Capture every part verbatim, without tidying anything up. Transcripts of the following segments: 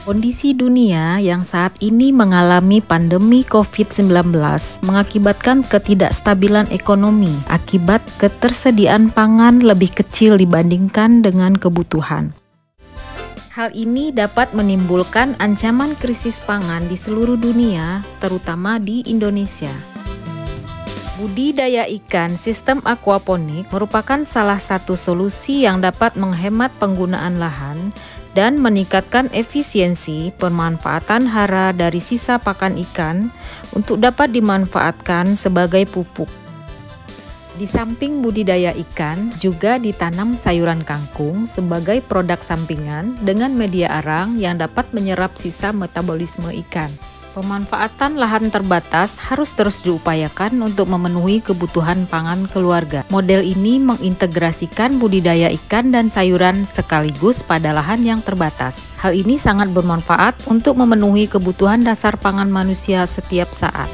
Kondisi dunia yang saat ini mengalami pandemi covid sembilan belas mengakibatkan ketidakstabilan ekonomi akibat ketersediaan pangan lebih kecil dibandingkan dengan kebutuhan. Hal ini dapat menimbulkan ancaman krisis pangan di seluruh dunia, terutama di Indonesia. Budidaya ikan sistem aquaponik merupakan salah satu solusi yang dapat menghemat penggunaan lahan dan meningkatkan efisiensi pemanfaatan hara dari sisa pakan ikan untuk dapat dimanfaatkan sebagai pupuk. Di samping budidaya ikan, juga ditanam sayuran kangkung sebagai produk sampingan dengan media arang yang dapat menyerap sisa metabolisme ikan. Pemanfaatan lahan terbatas harus terus diupayakan untuk memenuhi kebutuhan pangan keluarga. Model ini mengintegrasikan budidaya ikan dan sayuran sekaligus pada lahan yang terbatas. Hal ini sangat bermanfaat untuk memenuhi kebutuhan dasar pangan manusia setiap saat.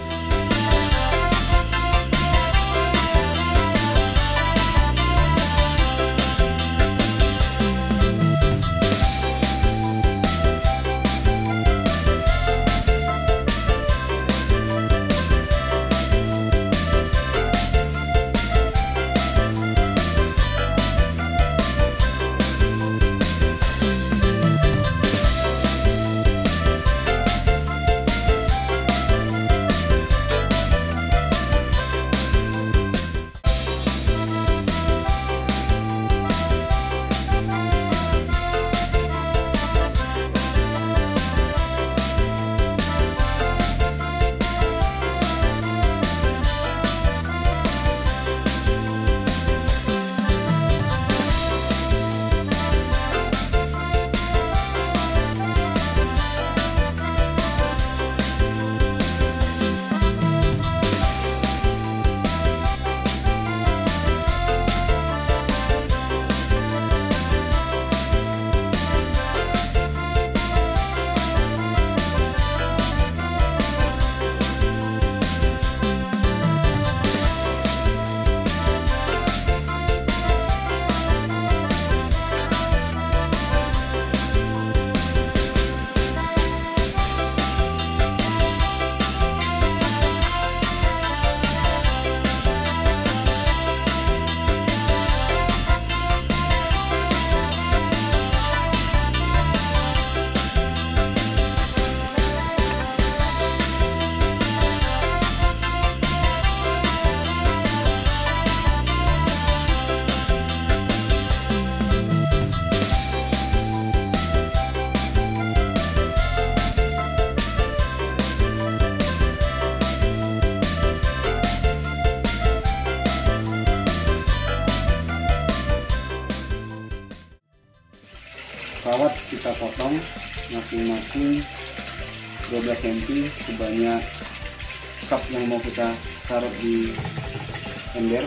Kawat kita potong masing-masing dua belas sentimeter sebanyak cup yang mau kita taruh di ember.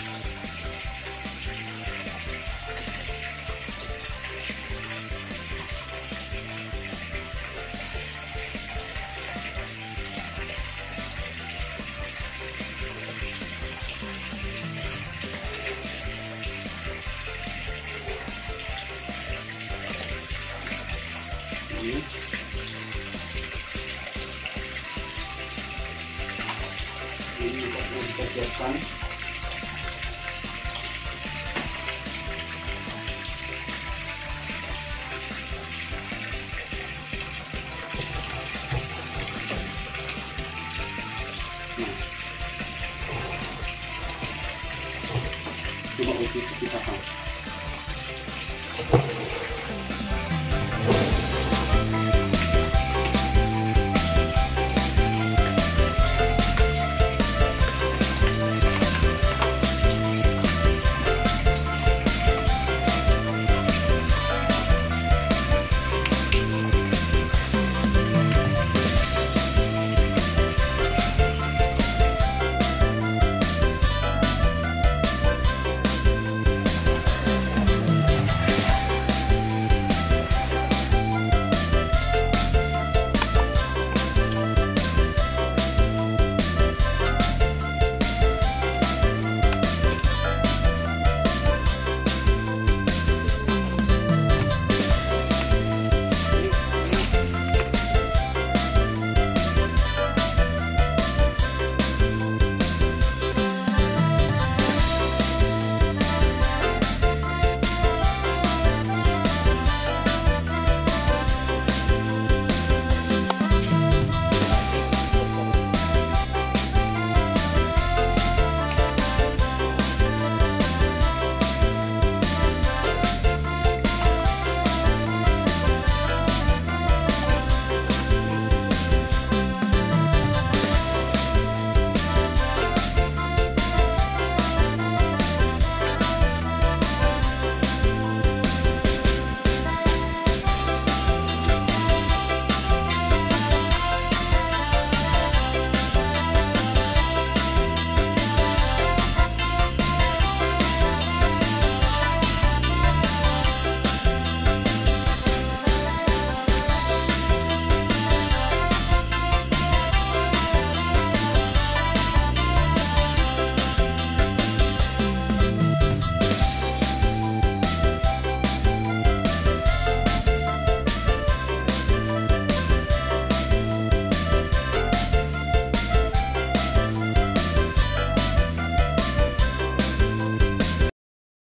Ini kita siapkan. Nah, coba usus kita kan.